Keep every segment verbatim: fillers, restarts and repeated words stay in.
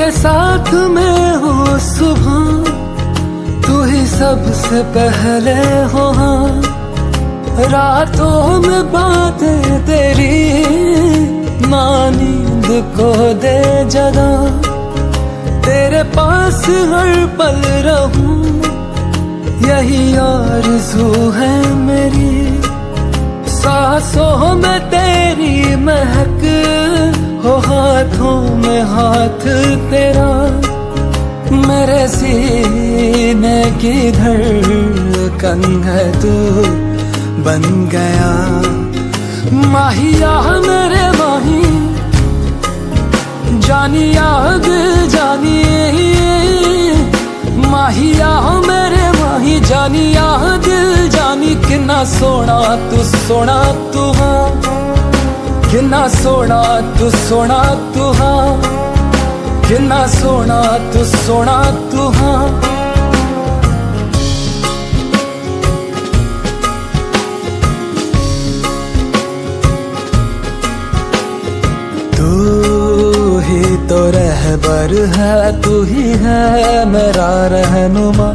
तेरे साथ में हूँ सुबह, तू ही सबसे पहले हो। हाँ, रातों में बातें तेरी ना नींद को दे जगा। तेरे पास हर पल रहूं, यही आरज़ू है मेरी। सांसों में तेरी महक हो, हाथों में हाथ तेरा। मेरे सीने की धड़कन है तू बन गया। माहिया मेरे माही, जानिया दिल जानिए। माहिया मेरे माही, जानिया दिल जानी। कितना सोना तू सोना तू हाँ, कितना सोना तू सोना तू हाँ, कितना सोना तू सोना तू हाँ। तू ही तो रहबर है, तू ही है मेरा रहनुमा।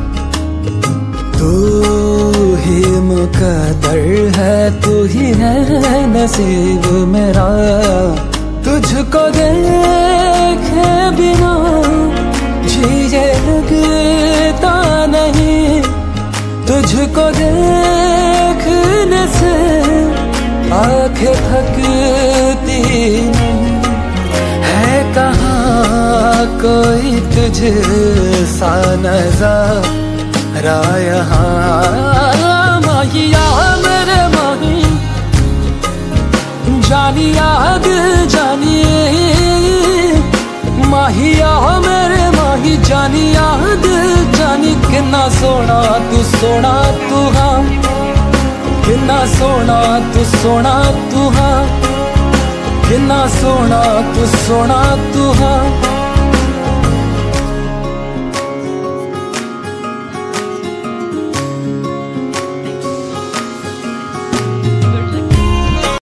तू ही मुकद्दर है, तू ही है नसीब मेरा। तुझको देखे बिना जिए लगता नहीं, तुझको देखने से आंखें थकती नहीं। है कहाँ कोई तुझ सा नज़ारा यहाँ। माहिया मेरे माही, जानिया दिल जानिए। माहिया मेरे माही, जानिया दिल जानी। कितना सोना तू सोना तू हाँ, कितना सोना तू सोना तू हाँ, कितना सोना तू सोना तू हाँ।